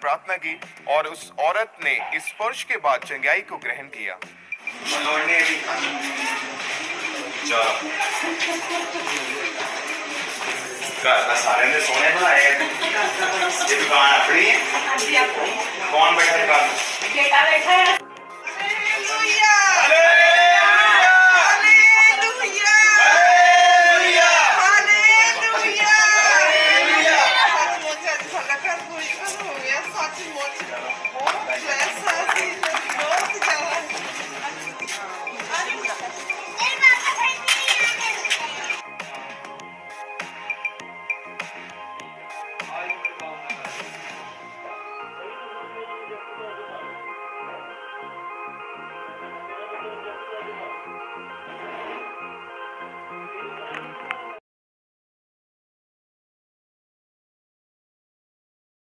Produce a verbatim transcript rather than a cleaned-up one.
प्रार्थना की और उस औरत ने इस स्पर्श के बाद चंगाई को ग्रहण किया। सारे ने सोने बनाए। ये दुकान अपनी है। कौन बैठा दुकान में? बेटा बैठा है। Só te